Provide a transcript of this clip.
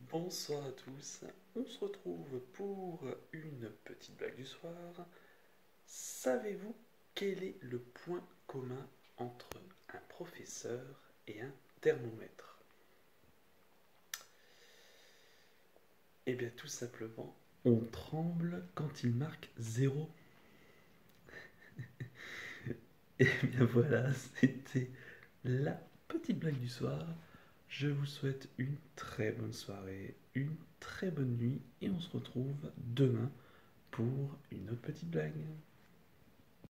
Bonsoir à tous, on se retrouve pour une petite blague du soir. Savez-vous quel est le point commun entre un professeur et un thermomètre? Eh bien tout simplement, on tremble quand il marque zéro. Et bien voilà, c'était la petite blague du soir. Je vous souhaite une très bonne soirée, une très bonne nuit et on se retrouve demain pour une autre petite blague.